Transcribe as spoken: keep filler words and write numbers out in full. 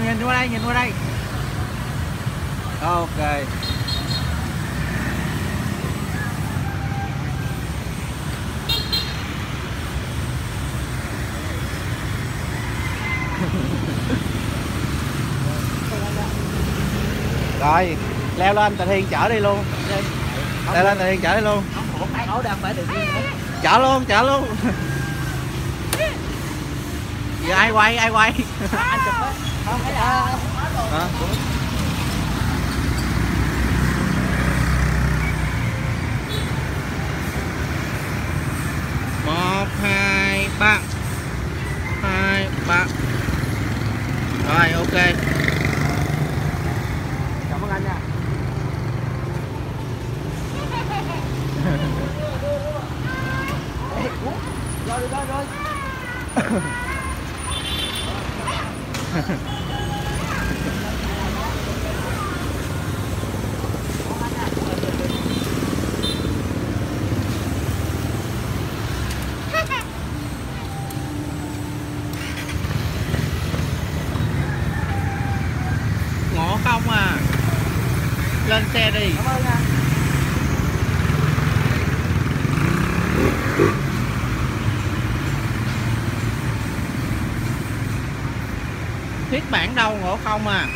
nhìn qua đây, nhìn qua đây. Ok. Rồi, leo lên Tà Thiên chở đi luôn. Leo lên Tà Thiên chở đi luôn. Chở luôn, chở luôn. Giờ ai quay, ai quay? Anh chụp á. Hả? Một, hai, ba. Hai, ba. Rồi, ok. Cảm ơn anh nha. Rồi, rồi, rồi. Ngộ không à. Lên xe đi. Cảm ơn nha. Thiết bản đâu, ngộ không à.